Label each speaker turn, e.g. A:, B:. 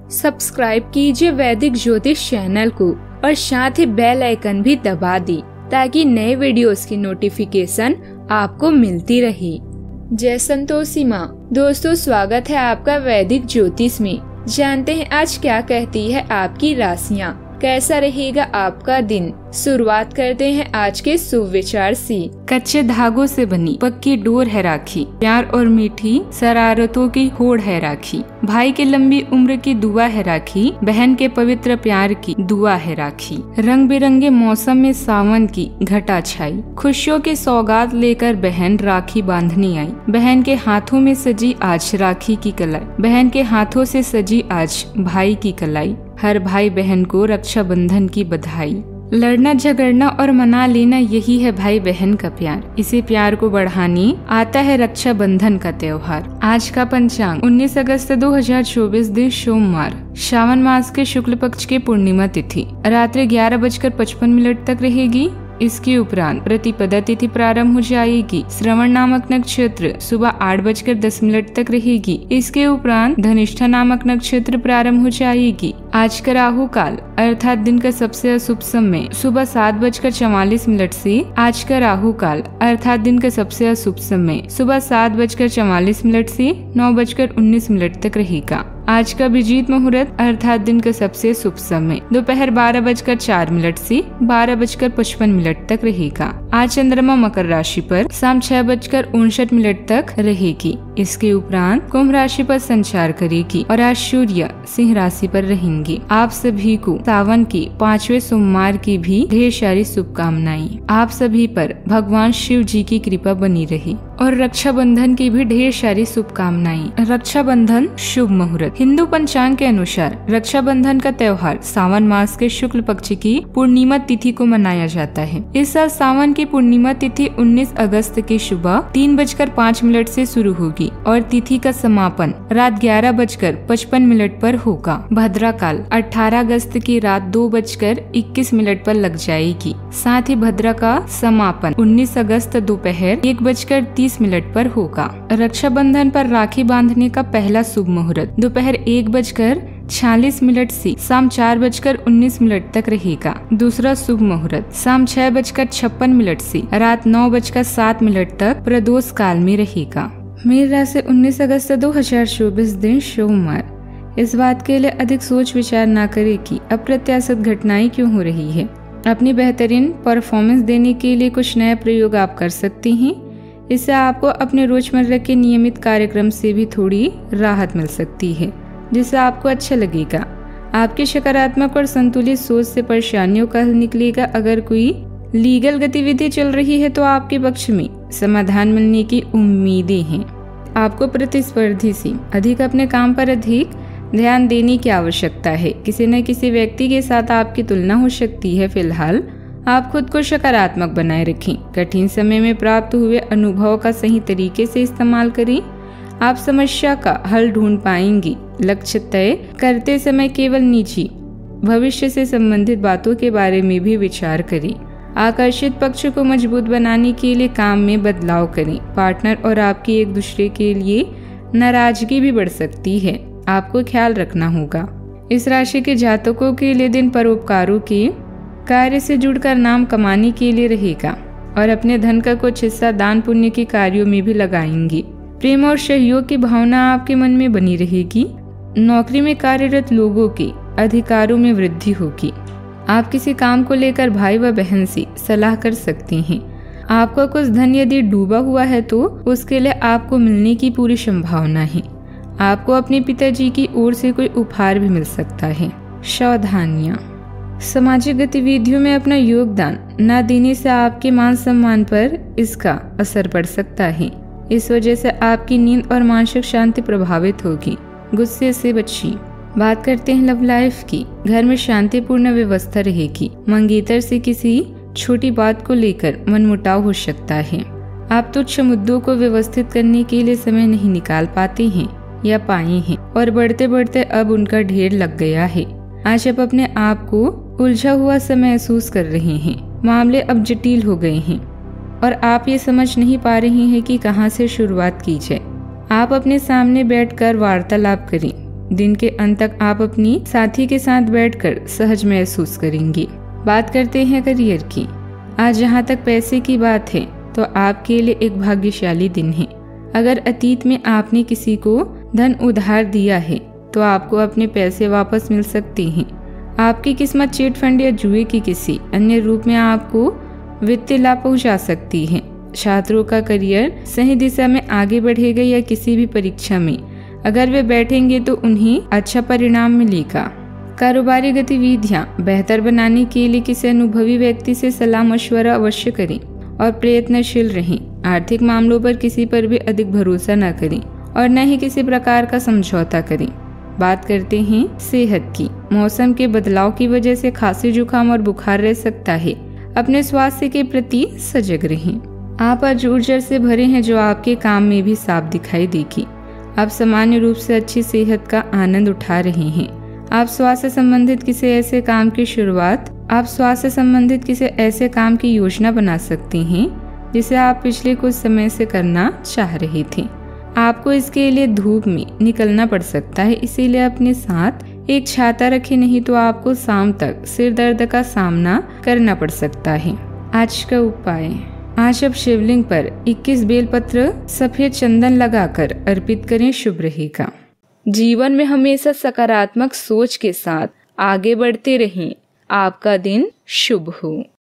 A: Subscribe कीजिए वैदिक ज्योतिष चैनल को और साथ ही बेल आइकन भी दबा दी ताकि नए वीडियोस की नोटिफिकेशन आपको मिलती रहे। जय संतोषी माँ। दोस्तों, स्वागत है आपका वैदिक ज्योतिष में। जानते हैं आज क्या कहती है आपकी राशियाँ, कैसा रहेगा आपका दिन। शुरुआत करते हैं आज के शुभ विचार से।
B: कच्चे धागों से बनी पक्की डोर है राखी, प्यार और मीठी शरारतों की होड़ है राखी। भाई की लंबी उम्र की दुआ है राखी, बहन के पवित्र प्यार की दुआ है राखी। रंग बिरंगे मौसम में सावन की घटा छाई, खुशियों की सौगात लेकर बहन राखी बांधने आई। बहन के हाथों में सजी आज राखी की कलाई, बहन के हाथों से सजी आज भाई की कलाई। हर भाई बहन को रक्षाबंधन की बधाई। लड़ना झगड़ना और मना लेना, यही है भाई बहन का प्यार। इसी प्यार को बढ़ाने आता है रक्षाबंधन का त्योहार। आज का पंचांग 19 अगस्त 2024 दिन सोमवार, श्रावण मास के शुक्ल पक्ष की पूर्णिमा तिथि रात्रि 11:55 तक रहेगी। इसके उपरांत प्रतिपदा तिथि प्रारंभ हो जाएगी। श्रवण नामक नक्षत्र सुबह 8:10 तक रहेगी। इसके उपरांत धनिष्ठा नामक नक्षत्र प्रारंभ हो जाएगी। आज का राहु काल अर्थात दिन का सबसे अशुभ समय सुबह 7:44 से आज का राहु काल अर्थात दिन का सबसे अशुभ समय सुबह 7:44 से 9:19 तक रहेगा। आज का अभिजीत मुहूर्त अर्थात दिन का सबसे शुभ समय दोपहर 12:04 से 12:55 तक रहेगा। आज चंद्रमा मकर राशि पर शाम 6:59 तक रहेगी। इसके उपरांत कुंभ राशि पर संचार करेगी और आज सूर्य सिंह राशि पर रहेंगे। आप सभी को सावन के 5वें सोमवार की भी ढेर सारी शुभकामनाएं। आप सभी पर भगवान शिव जी की कृपा बनी रहे और रक्षाबंधन की भी ढेर सारी शुभकामनाएं। रक्षाबंधन शुभ मुहूर्त। हिंदू पंचांग के अनुसार रक्षाबंधन का त्योहार सावन मास के शुक्ल पक्ष की पूर्णिमा तिथि को मनाया जाता है। इस साल सावन की पूर्णिमा तिथि 19 अगस्त की सुबह 3:05 से शुरू होगी और तिथि का समापन रात 11:55 पर होगा। भद्रा काल 18 अगस्त की रात 2:21 पर लग जाएगी। साथ ही भद्रा का समापन 19 अगस्त दोपहर 1:30 पर होगा। रक्षाबंधन पर राखी बांधने का पहला शुभ मुहूर्त दोपहर 1:46 से शाम 4:19 तक रहेगा। दूसरा शुभ मुहूर्त शाम 6:56 से रात 9:07 तक प्रदोष काल में रहेगा। मेष राशि 19 अगस्त 2024 दिन सोमवार। इस बात के लिए अधिक सोच विचार न करें कि अप्रत्याशित घटनाएं क्यों हो रही है। अपनी बेहतरीन परफॉर्मेंस देने के लिए कुछ नया प्रयोग आप कर सकते हैं। इससे आपको अपने रोजमर्रा के नियमित कार्यक्रम से भी थोड़ी राहत मिल सकती है, जिससे आपको अच्छा लगेगा। आपकी सकारात्मक और संतुलित सोच से परेशानियों का हल निकलेगा। अगर कोई लीगल गतिविधि चल रही है तो आपके पक्ष में समाधान मिलने की उम्मीदें हैं। आपको प्रतिस्पर्धी से अधिक अपने काम पर अधिक ध्यान देने की आवश्यकता है। किसी न किसी व्यक्ति के साथ आपकी तुलना हो सकती है। फिलहाल आप खुद को सकारात्मक बनाए रखें। कठिन समय में प्राप्त हुए अनुभव का सही तरीके से इस्तेमाल करें। आप समस्या का हल ढूंढ पाएंगे। लक्ष्य तय करते समय केवल निजी भविष्य से संबंधित बातों के बारे में भी विचार करें। आकर्षित पक्ष को मजबूत बनाने के लिए काम में बदलाव करें। पार्टनर और आपकी एक दूसरे के लिए नाराजगी भी बढ़ सकती है, आपको ख्याल रखना होगा। इस राशि के जातकों के लिए दिन परोपकारों के कार्य से जुड़कर नाम कमाने के लिए रहेगा और अपने धन का कुछ हिस्सा दान पुण्य के कार्यों में भी लगाएंगे। प्रेम और सहयोग की भावना आपके मन में बनी रहेगी। नौकरी में कार्यरत लोगों के अधिकारों में वृद्धि होगी। आप किसी काम को लेकर भाई व बहन से सलाह कर सकते हैं। आपका कुछ धन यदि डूबा हुआ है तो उसके लिए आपको मिलने की पूरी संभावना है। आपको अपने पिताजी की ओर से कोई उपहार भी मिल सकता है। सावधानियां। सामाजिक गतिविधियों में अपना योगदान न देने से आपके मान सम्मान पर इसका असर पड़ सकता है। इस वजह से आपकी नींद और मानसिक शांति प्रभावित होगी। गुस्से से बचिए। बात करते हैं लव लाइफ की। घर में शांतिपूर्ण व्यवस्था रहेगी। मंगेतर से किसी छोटी बात को लेकर मनमुटाव हो सकता है। आप तुच्छ मुद्दों को व्यवस्थित करने के लिए समय नहीं निकाल पाते हैं या पाए हैं और बढ़ते बढ़ते अब उनका ढेर लग गया है। आज आप अपने आप को उलझा हुआ सा महसूस कर रहे हैं। मामले अब जटिल हो गए हैं और आप ये समझ नहीं पा रहे हैं कि कहां से शुरुआत की जाए। आप अपने सामने बैठकर वार्तालाप करें। दिन के अंत तक आप अपनी साथी के साथ बैठकर सहज महसूस करेंगे। बात करते हैं करियर की। आज जहाँ तक पैसे की बात है तो आपके लिए एक भाग्यशाली दिन है। अगर अतीत में आपने किसी को धन उधार दिया है तो आपको अपने पैसे वापस मिल सकते हैं। आपकी किस्मत चिट फंड या जुए की किसी अन्य रूप में आपको वित्तीय लाभ पहुंचा सकती है। छात्रों का करियर सही दिशा में आगे बढ़ेगा या किसी भी परीक्षा में अगर वे बैठेंगे तो उन्हें अच्छा परिणाम मिलेगा। कारोबारी गतिविधियां बेहतर बनाने के लिए किसी अनुभवी व्यक्ति से सलाह मशवरा अवश्य करें और प्रयत्नशील रहें। आर्थिक मामलों पर किसी पर भी अधिक भरोसा न करें और न ही किसी प्रकार का समझौता करें। बात करते हैं सेहत की। मौसम के बदलाव की वजह से खांसी, जुकाम और बुखार रह सकता है। अपने स्वास्थ्य के प्रति सजग रहें। आप आज ऊर्जा से भरे हैं जो आपके काम में भी साफ दिखाई देगी। आप सामान्य रूप से अच्छी सेहत का आनंद उठा रहे हैं। आप स्वास्थ्य संबंधित किसी ऐसे काम की योजना बना सकते हैं जिसे आप पिछले कुछ समय से करना चाह रहे थे। आपको इसके लिए धूप में निकलना पड़ सकता है, इसीलिए अपने साथ एक छाता रखें, नहीं तो आपको शाम तक सिर दर्द का सामना करना पड़ सकता है। आज का उपाय। आज आप शिवलिंग पर 21 बेलपत्र सफेद चंदन लगाकर अर्पित करें, शुभ रहेगा।
A: जीवन में हमेशा सकारात्मक सोच के साथ आगे बढ़ते रहें। आपका दिन शुभ हो।